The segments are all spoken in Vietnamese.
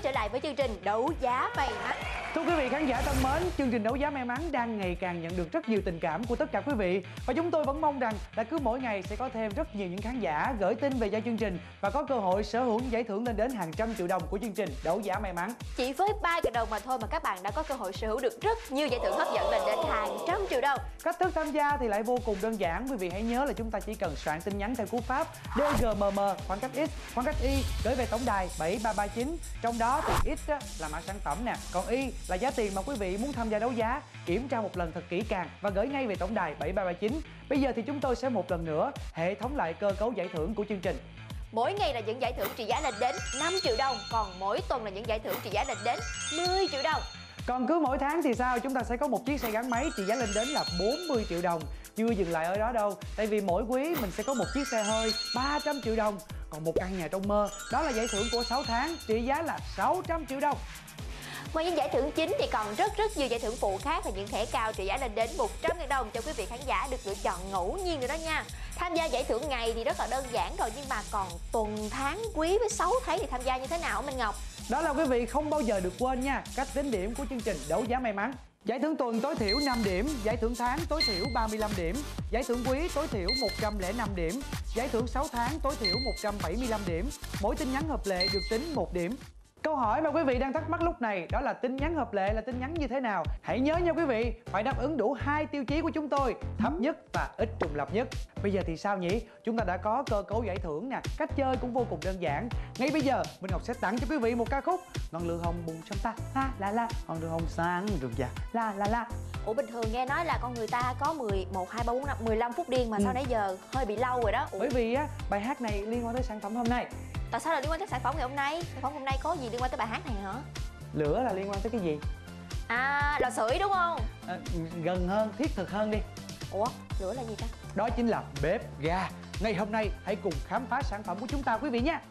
trở lại với chương trình đấu giá may mắn. Thưa quý vị khán giả thân mến, chương trình đấu giá may mắn đang ngày càng nhận được rất nhiều tình cảm của tất cả quý vị. Và chúng tôi vẫn mong rằng là cứ mỗi ngày sẽ có thêm rất nhiều những khán giả gửi tin về cho chương trình và có cơ hội sở hữu những giải thưởng lên đến hàng trăm triệu đồng của chương trình đấu giá may mắn. Chỉ với 3.000 đồng mà thôi mà các bạn đã có cơ hội sở hữu được rất nhiều giải thưởng hấp dẫn lên đến hàng trăm triệu đồng. Cách thức tham gia thì lại vô cùng đơn giản. Quý vị hãy nhớ là chúng ta chỉ cần soạn tin nhắn theo cú pháp DGMM khoảng cách X khoảng cách Y gửi về tổng đài 7339. Trong đó thì X là mã sản phẩm nè, còn Y là giá tiền mà quý vị muốn tham gia đấu giá. Kiểm tra một lần thật kỹ càng và gửi ngay về tổng đài 7339. Bây giờ thì chúng tôi sẽ một lần nữa hệ thống lại cơ cấu giải thưởng của chương trình. Mỗi ngày là những giải thưởng trị giá lên đến 5 triệu đồng, còn mỗi tuần là những giải thưởng trị giá lên đến 10 triệu đồng. Còn cứ mỗi tháng thì sao? Chúng ta sẽ có một chiếc xe gắn máy trị giá lên đến là 40 triệu đồng. Chưa dừng lại ở đó đâu, tại vì mỗi quý mình sẽ có một chiếc xe hơi 300 triệu đồng. Còn một căn nhà trong mơ, đó là giải thưởng của 6 tháng trị giá là 600 triệu đồng. Ngoài những giải thưởng chính thì còn rất nhiều giải thưởng phụ khác là những thẻ cao trị giá lên đến 100.000 đồng cho quý vị khán giả được lựa chọn ngẫu nhiên nữa đó nha. Tham gia giải thưởng ngày thì rất là đơn giản rồi, nhưng mà còn tuần, tháng, quý với 6 tháng thì tham gia như thế nào Minh Ngọc? Đó là quý vị không bao giờ được quên nha, cách tính điểm của chương trình đấu giá may mắn. Giải thưởng tuần tối thiểu 5 điểm, giải thưởng tháng tối thiểu 35 điểm, giải thưởng quý tối thiểu 105 điểm, giải thưởng 6 tháng tối thiểu 175 điểm. Mỗi tin nhắn hợp lệ được tính 1 điểm. Câu hỏi mà quý vị đang thắc mắc lúc này đó là tin nhắn hợp lệ là tin nhắn như thế nào? Hãy nhớ nha quý vị, phải đáp ứng đủ 2 tiêu chí của chúng tôi, thấp nhất và ít trùng lập nhất. Bây giờ thì sao nhỉ? Chúng ta đã có cơ cấu giải thưởng nè, cách chơi cũng vô cùng đơn giản. Ngay bây giờ, Minh Ngọc sẽ tặng cho quý vị một ca khúc Ngọn lửa hồng bùng trong ta, la la la, ngọn lửa hồng sáng rực rỡ, la la la. Ủa bình thường nghe nói là con người ta có 11, 2, 3, 4, 5, 15 phút điên mà sao nãy giờ hơi bị lâu rồi đó. Bởi vì á, bài hát này liên quan tới sản phẩm hôm nay. Tại sao lại liên quan tới sản phẩm ngày hôm nay? Sản phẩm hôm nay có gì liên quan tới bài hát này hả? Lửa là liên quan tới cái gì? À, lò sưởi đúng không? Gần hơn, thiết thực hơn đi. Ủa, lửa là gì ta? Đó chính là bếp ga. Ngày hôm nay hãy cùng khám phá sản phẩm của chúng ta quý vị nhé.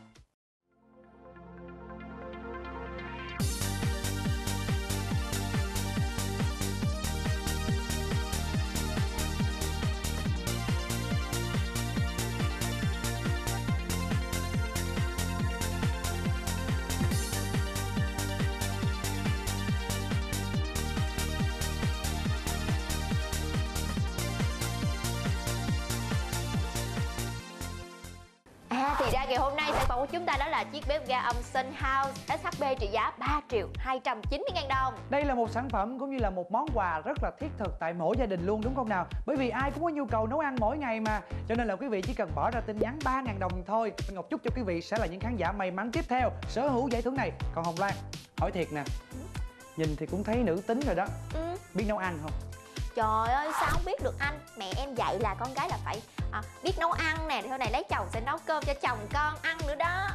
Thì ra ngày hôm nay sản phẩm của chúng ta đó là chiếc bếp ga âm Sun House SHB trị giá 3.290.000 đồng. Đây là một sản phẩm cũng như là một món quà rất là thiết thực tại mỗi gia đình luôn đúng không nào? Bởi vì ai cũng có nhu cầu nấu ăn mỗi ngày mà. Cho nên là quý vị chỉ cần bỏ ra tin nhắn 3.000 đồng thôi. Minh Ngọc chúc cho quý vị sẽ là những khán giả may mắn tiếp theo sở hữu giải thưởng này. Còn Hồng Loan, hỏi thiệt nè, nhìn thì cũng thấy nữ tính rồi đó. Biết nấu ăn không? Trời ơi sao không biết được anh. Mẹ em dạy là con gái là phải biết nấu ăn nè, sau này lấy chồng sẽ nấu cơm cho chồng con ăn nữa đó.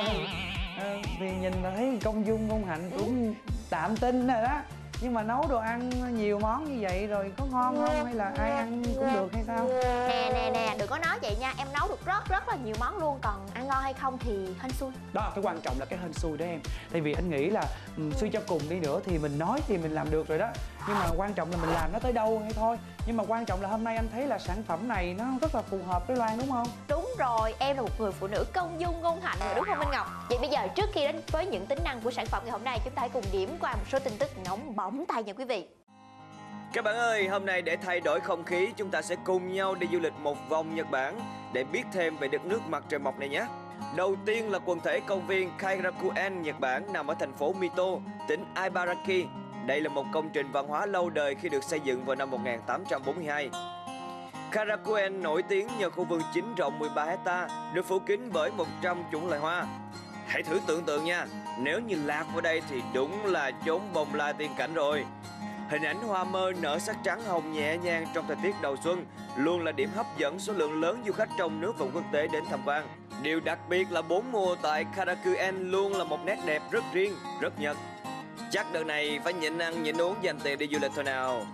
Thì nhìn là thấy công dung công hạnh cũng tạm tin rồi đó. Nhưng mà nấu đồ ăn nhiều món như vậy rồi có ngon không hay là ai ăn cũng được hay sao? Nè đừng có nói vậy nha, em nấu được rất là nhiều món luôn, còn ăn ngon hay không thì hên xui. Đó, cái quan trọng là cái hên xui đó em. Tại vì anh nghĩ là suy cho cùng đi nữa thì mình nói thì mình làm được rồi đó, nhưng mà quan trọng là mình làm nó tới đâu hay thôi. Nhưng mà quan trọng là hôm nay anh thấy là sản phẩm này nó rất là phù hợp với Loan đúng không? Đúng rồi, em là một người phụ nữ công dung ngôn hạnh rồi đúng không Minh Ngọc? Vậy bây giờ trước khi đến với những tính năng của sản phẩm ngày hôm nay, chúng ta hãy cùng điểm qua một số tin tức nóng bỏng tay nha quý vị. Các bạn ơi, hôm nay để thay đổi không khí, chúng ta sẽ cùng nhau đi du lịch một vòng Nhật Bản để biết thêm về đất nước mặt trời mọc này nhé. Đầu tiên là quần thể công viên Kairakuen, Nhật Bản nằm ở thành phố Mito, tỉnh Ibaraki. Đây là một công trình văn hóa lâu đời khi được xây dựng vào năm 1842. Kairakuen nổi tiếng nhờ khu vườn chính rộng 13 hecta, được phủ kín bởi 100 chủng loài hoa. Hãy thử tưởng tượng nha, nếu như lạc vào đây thì đúng là chốn bồng lai tiên cảnh rồi. Hình ảnh hoa mơ nở sắc trắng hồng nhẹ nhàng trong thời tiết đầu xuân luôn là điểm hấp dẫn số lượng lớn du khách trong nước và quốc tế đến tham quan. Điều đặc biệt là 4 mùa tại Kairakuen luôn là một nét đẹp rất riêng, rất Nhật. Chắc đợt này phải nhịn ăn nhịn uống dành tiền đi du lịch thôi nào.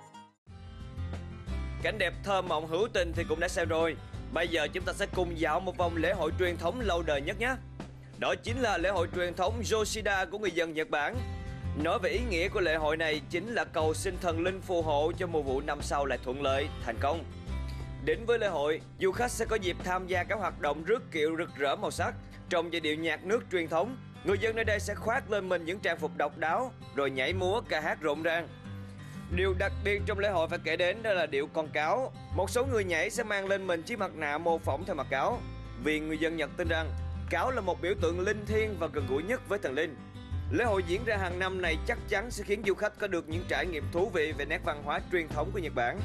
Cảnh đẹp thơ mộng hữu tình thì cũng đã xem rồi. Bây giờ chúng ta sẽ cùng dạo một vòng lễ hội truyền thống lâu đời nhất nhé. Đó chính là lễ hội truyền thống Yoshida của người dân Nhật Bản. Nói về ý nghĩa của lễ hội này chính là cầu xin thần linh phù hộ cho mùa vụ năm sau lại thuận lợi, thành công. Đến với lễ hội, du khách sẽ có dịp tham gia các hoạt động rước kiệu rực rỡ màu sắc trong giai điệu nhạc nước truyền thống, Người dân nơi đây sẽ khoác lên mình những trang phục độc đáo, rồi nhảy múa, ca hát rộn ràng. Điều đặc biệt trong lễ hội phải kể đến đó là điệu con cáo. Một số người nhảy sẽ mang lên mình chiếc mặt nạ mô phỏng theo mặt cáo, vì người dân Nhật tin rằng cáo là một biểu tượng linh thiêng và gần gũi nhất với thần linh. Lễ hội diễn ra hàng năm này chắc chắn sẽ khiến du khách có được những trải nghiệm thú vị về nét văn hóa truyền thống của Nhật Bản.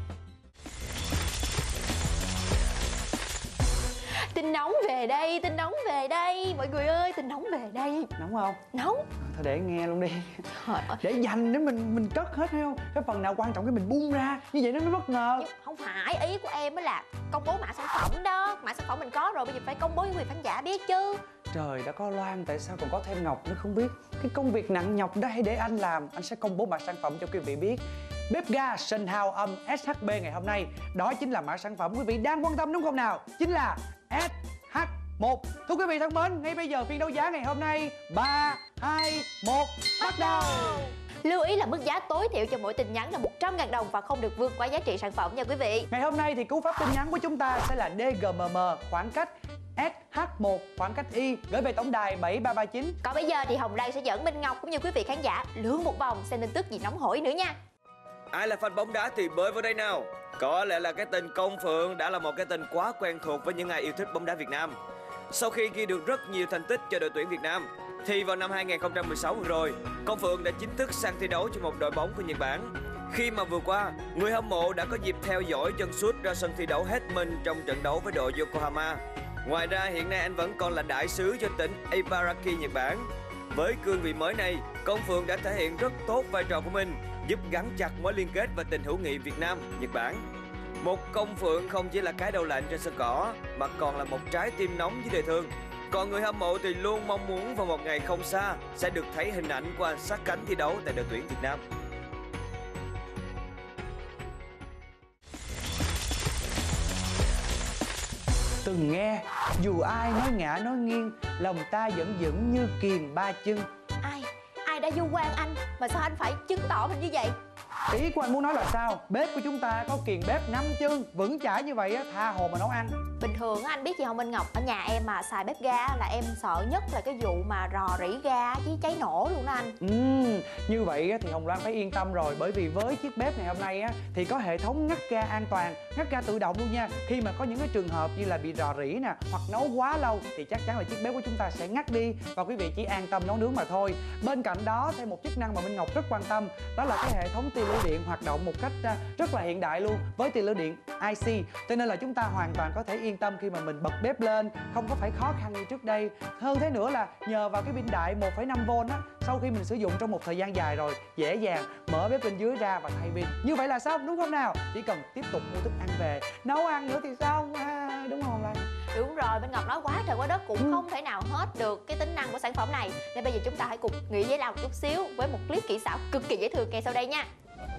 Tin nóng về đây, tin nóng về đây. Mọi người ơi, tin nóng về đây. Nóng không? Nóng. Thôi để nghe luôn đi. Trời ơi. Để dành để mình cất hết thấy không? Cái phần nào quan trọng cái mình bung ra. Như vậy nó mới bất ngờ. Nhưng không phải, ý của em mới là công bố mã sản phẩm đó. Mã sản phẩm mình có rồi, bây giờ phải công bố với quý vị khán giả biết chứ. Trời đã có Loan, tại sao còn có thêm Ngọc nữa không biết. Cái công việc nặng nhọc đó hãy để anh làm. Anh sẽ công bố mã sản phẩm cho quý vị biết. Bếp ga Sân Hào Âm SHB ngày hôm nay, đó chính là mã sản phẩm quý vị đang quan tâm đúng không nào? Chính là SH1. Thưa quý vị thân mến, ngay bây giờ phiên đấu giá ngày hôm nay 3, 2, 1 bắt đầu. Lưu ý là mức giá tối thiểu cho mỗi tin nhắn là 100.000 đồng và không được vượt quá giá trị sản phẩm nha quý vị. Ngày hôm nay thì cú pháp tin nhắn của chúng ta sẽ là DGMM, khoảng cách SH1, khoảng cách Y, gửi về tổng đài 7339. Còn bây giờ thì Hồng Lan sẽ dẫn Minh Ngọc cũng như quý vị khán giả lướt một vòng xem tin tức gì nóng hổi nữa nha. Ai là fan bóng đá thì bơi vào đây nào. Có lẽ là cái tên Công Phượng đã là một cái tên quá quen thuộc với những ai yêu thích bóng đá Việt Nam. Sau khi ghi được rất nhiều thành tích cho đội tuyển Việt Nam, thì vào năm 2016 vừa rồi, Công Phượng đã chính thức sang thi đấu cho một đội bóng của Nhật Bản. Khi mà vừa qua, người hâm mộ đã có dịp theo dõi chân sút ra sân thi đấu hết mình trong trận đấu với đội Yokohama. Ngoài ra, hiện nay anh vẫn còn là đại sứ cho tỉnh Ibaraki, Nhật Bản. Với cương vị mới này, Công Phượng đã thể hiện rất tốt vai trò của mình, giúp gắn chặt mối liên kết và tình hữu nghị Việt Nam, Nhật Bản. Một Công Phượng không chỉ là cái đầu lạnh trên sân cỏ, mà còn là một trái tim nóng với đời thương. Còn người hâm mộ thì luôn mong muốn vào một ngày không xa sẽ được thấy hình ảnh của anh sát cánh thi đấu tại đội tuyển Việt Nam. Từng nghe, dù ai nói ngã nói nghiêng, lòng ta vẫn vững như kiềng ba chân. Ai đã vu oan anh mà sao anh phải chứng tỏ mình như vậy? Ý của anh muốn nói là sao? Bếp của chúng ta có kiềng bếp 5 chân, vững chãi như vậy á, tha hồ mà nấu ăn. Bình thường anh biết gì không Minh Ngọc, ở nhà em mà xài bếp ga là em sợ nhất là cái vụ mà rò rỉ ga với cháy nổ luôn đó anh. Như vậy thì Hồng Loan phải yên tâm rồi, bởi vì với chiếc bếp ngày hôm nay á thì có hệ thống ngắt ga an toàn, ngắt ga tự động luôn nha. Khi mà có những cái trường hợp như là bị rò rỉ nè, hoặc nấu quá lâu thì chắc chắn là chiếc bếp của chúng ta sẽ ngắt đi và quý vị chỉ an tâm nấu nướng mà thôi. Bên cạnh đó, thêm một chức năng mà Minh Ngọc rất quan tâm, đó là cái hệ thống tia lửa điện hoạt động một cách rất là hiện đại luôn, với tia lửa điện IC, cho nên là chúng ta hoàn toàn có thể yên tâm khi mà mình bật bếp lên, không có phải khó khăn như trước đây. Hơn thế nữa là nhờ vào cái pin đại 1,5V á, sau khi mình sử dụng trong một thời gian dài rồi, dễ dàng mở bếp bên dưới ra và thay pin. Như vậy là xong đúng không nào? Chỉ cần tiếp tục mua thức ăn về, nấu ăn nữa thì xong đúng không Lan? Đúng rồi, Minh Ngọc nói quá trời quá đất cũng không thể nào hết được cái tính năng của sản phẩm này. Nên bây giờ chúng ta hãy cùng nghĩ với Lan một chút xíu với một clip kỹ xảo cực kỳ dễ thương ngay sau đây nha.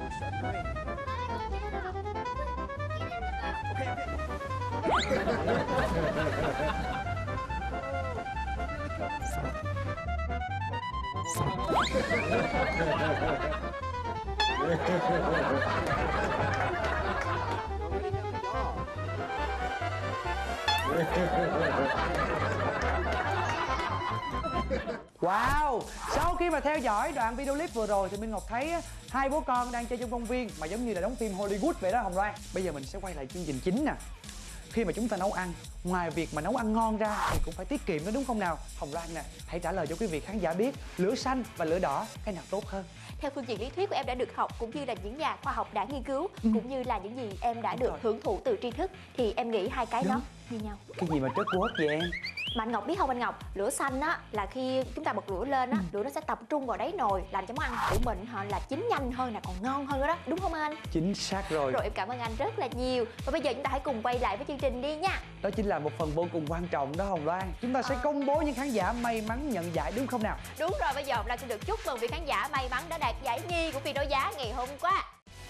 Wow! Sau khi mà theo dõi đoạn video clip vừa rồi thì Minh Ngọc thấy hai bố con đang chơi trong công viên mà giống như là đóng phim Hollywood vậy đó Hồng Loan. Bây giờ mình sẽ quay lại chương trình chính nè. Khi mà chúng ta nấu ăn, ngoài việc mà nấu ăn ngon ra thì cũng phải tiết kiệm đó đúng không nào? Hồng Loan nè, hãy trả lời cho quý vị khán giả biết lửa xanh và lửa đỏ cái nào tốt hơn. Theo phương diện lý thuyết của em đã được học cũng như là những nhà khoa học đã nghiên cứu cũng như là những gì em đã được hưởng thụ từ tri thức thì em nghĩ hai cái đó như nhau. Cái gì mà trớt quớt vậy em? Mà anh Ngọc biết không anh Ngọc, lửa xanh á là khi chúng ta bật lửa lên á, lửa nó sẽ tập trung vào đáy nồi làm cho món ăn của mình là chín nhanh hơn là còn ngon hơn đó, đúng không anh? Chính xác rồi. Rồi em cảm ơn anh rất là nhiều. Và bây giờ chúng ta hãy cùng quay lại với chương trình đi nha. Đó chính là một phần vô cùng quan trọng đó Hồng Loan. Chúng ta sẽ công bố những khán giả may mắn nhận giải đúng không nào? Đúng rồi, bây giờ Hồng Loan sẽ được chúc mừng vị khán giả may mắn đã đạt giải nhì của phiên đấu giá ngày hôm qua.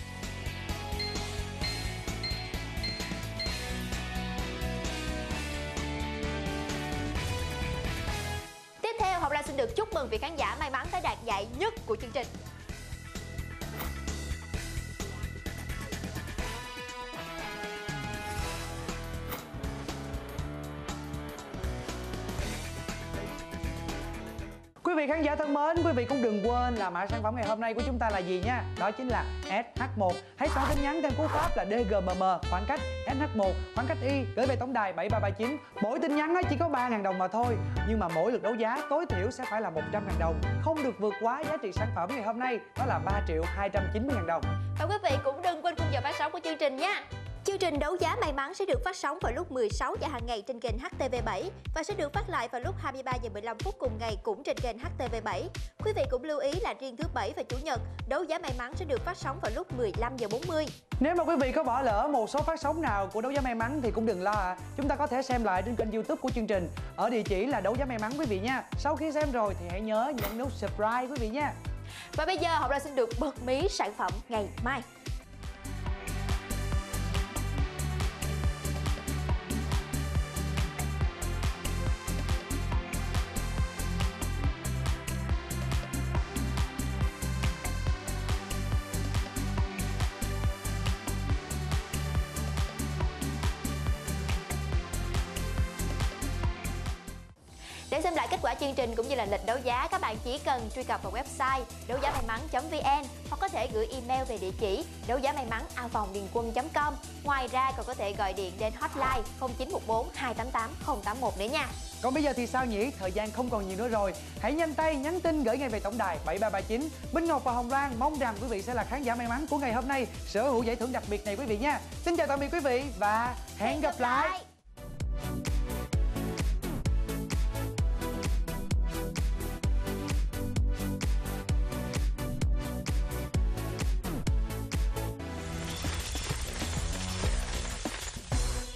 Tiếp theo, Hồng Lan xin được chúc mừng vị khán giả may mắn đã đạt giải nhất của chương trình. Quý vị khán giả thân mến, quý vị cũng đừng quên là mã sản phẩm ngày hôm nay của chúng ta là gì nha. Đó chính là SH1. Hãy soạn tin nhắn thêm cú pháp là DGMM, khoảng cách SH1, khoảng cách Y, gửi về tổng đài 7339. Mỗi tin nhắn chỉ có 3.000 đồng mà thôi. Nhưng mà mỗi lượt đấu giá tối thiểu sẽ phải là 100.000 đồng. Không được vượt quá giá trị sản phẩm ngày hôm nay, đó là 3.290.000 đồng. Và quý vị cũng đừng quên khung giờ phát sóng của chương trình nha. Chương trình đấu giá may mắn sẽ được phát sóng vào lúc 16 giờ hàng ngày trên kênh HTV7 và sẽ được phát lại vào lúc 23 giờ 15 phút cùng ngày cũng trên kênh HTV7. Quý vị cũng lưu ý là riêng thứ Bảy và Chủ nhật, đấu giá may mắn sẽ được phát sóng vào lúc 15 giờ 40. Nếu mà quý vị có bỏ lỡ một số phát sóng nào của đấu giá may mắn thì cũng đừng lo ạ. Chúng ta có thể xem lại trên kênh YouTube của chương trình ở địa chỉ là đấu giá may mắn quý vị nha. Sau khi xem rồi thì hãy nhớ nhấn nút subscribe quý vị nha. Và bây giờ Hồng Loan xin được bật mí sản phẩm ngày mai. Để xem lại kết quả chương trình cũng như là lịch đấu giá, các bạn chỉ cần truy cập vào website đấu giá may mắn.vn hoặc có thể gửi email về địa chỉ đấu giá may mắn@điềnquân.com. Ngoài ra còn có thể gọi điện đến hotline 0914 288 081 nữa nha. Còn bây giờ thì sao nhỉ? Thời gian không còn nhiều nữa rồi. Hãy nhanh tay nhắn tin gửi ngay về tổng đài 7339. Binh Ngọc và Hồng Loan mong rằng quý vị sẽ là khán giả may mắn của ngày hôm nay, sở hữu giải thưởng đặc biệt này quý vị nha. Xin chào tạm biệt quý vị và hẹn gặp lại.